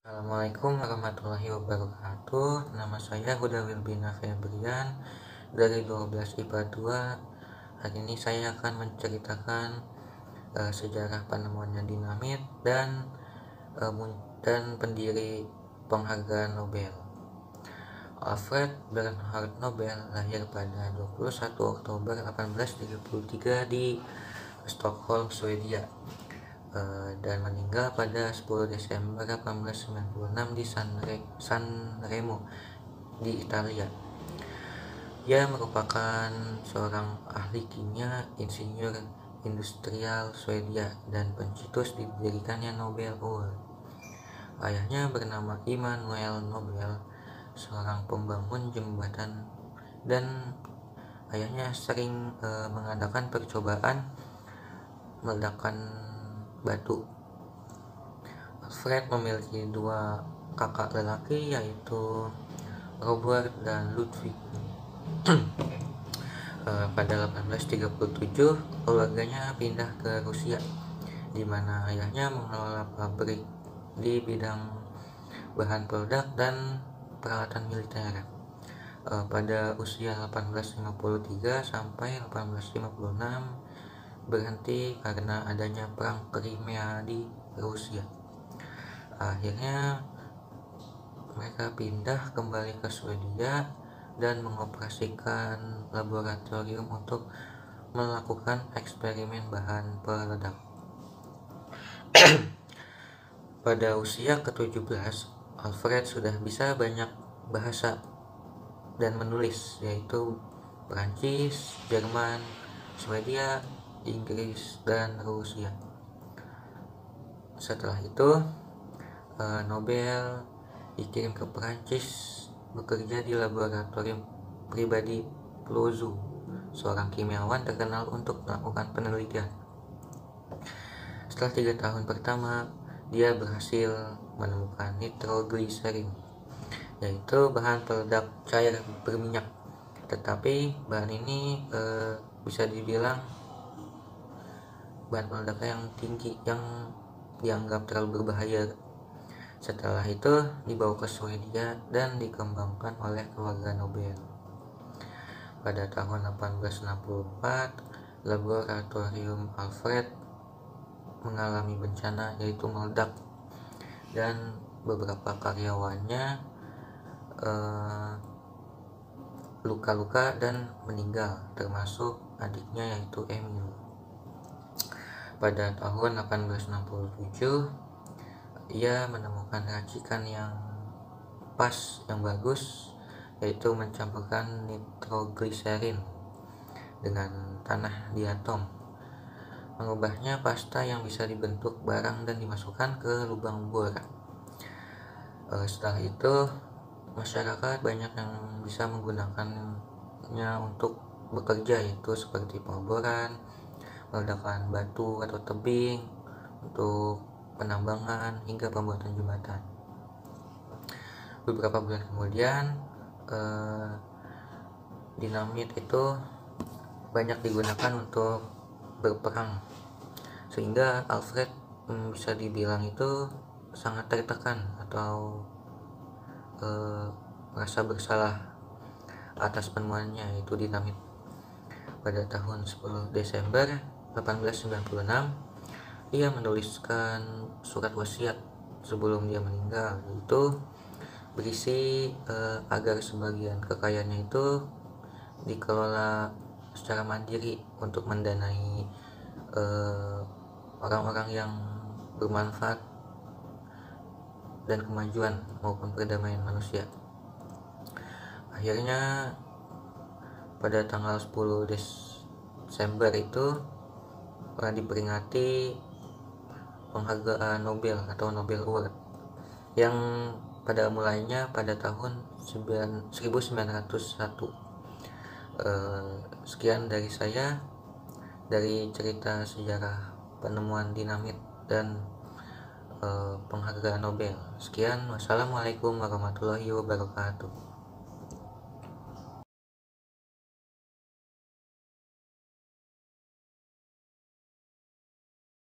Assalamualaikum warahmatullahi wabarakatuh. Nama saya Huda Wilbina Febrian dari 12 IPA 2. Hari ini saya akan menceritakan sejarah penemuannya dinamit dan pendiri penghargaan Nobel. Alfred Bernhard Nobel lahir pada 21 Oktober 1833 di Stockholm, Swedia, dan meninggal pada 10 Desember 1896 di San Remo di Italia. Ia merupakan seorang ahli kimia, insinyur industrial Swedia, dan pencetus didirikannya Nobel Award. Ayahnya bernama Immanuel Nobel, seorang pembangun jembatan, dan ayahnya sering mengadakan percobaan meledakkan batu. Alfred memiliki dua kakak lelaki, yaitu Robert dan Ludwig. Pada 1837 keluarganya pindah ke Rusia, di mana ayahnya mengelola pabrik di bidang bahan peledak dan peralatan militer. Pada usia 1853 sampai 1856 berhenti karena adanya perang Crimea di Rusia. Akhirnya mereka pindah kembali ke Swedia dan mengoperasikan laboratorium untuk melakukan eksperimen bahan peledak. Pada usia ke-17, Alfred sudah bisa banyak bahasa dan menulis, yaitu Perancis, Jerman, Swedia, Inggris, dan Rusia. Setelah itu Nobel dikirim ke Perancis bekerja di laboratorium pribadi Clouseau, seorang kimiawan terkenal untuk melakukan penelitian. Setelah 3 tahun pertama, dia berhasil menemukan nitroglycerin, yaitu bahan peledak cair berminyak. Tetapi bahan ini bisa dibilang bahan peledak yang tinggi, yang dianggap terlalu berbahaya. Setelah itu dibawa ke Swedia dan dikembangkan oleh keluarga Nobel. Pada tahun 1864, laboratorium Alfred mengalami bencana, yaitu meledak, dan beberapa karyawannya luka-luka dan meninggal, termasuk adiknya yaitu Emil. Pada tahun 1867, ia menemukan racikan yang pas, yang bagus, yaitu mencampurkan nitroglycerin dengan tanah di atom, mengubahnya pasta yang bisa dibentuk barang dan dimasukkan ke lubang bor. Setelah itu masyarakat banyak yang bisa menggunakannya untuk bekerja, yaitu seperti pengeboran, meledakan batu atau tebing, untuk penambangan, hingga pembuatan jembatan. Beberapa bulan kemudian dinamit itu banyak digunakan untuk berperang, sehingga Alfred bisa dibilang itu sangat tertekan atau merasa bersalah atas penemuannya, yaitu dinamit. Pada tahun 10 Desember 1896, ia menuliskan surat wasiat sebelum dia meninggal, yaitu berisi agar sebagian kekayaannya itu dikelola secara mandiri untuk mendanai orang-orang yang bermanfaat dan kemajuan maupun perdamaian manusia. Akhirnya pada tanggal 10 Desember itu diperingati penghargaan Nobel atau Nobel Award, yang pada mulainya pada tahun 1901. Sekian dari saya, dari cerita sejarah penemuan dinamit dan penghargaan Nobel. Sekian, wassalamualaikum warahmatullahi wabarakatuh.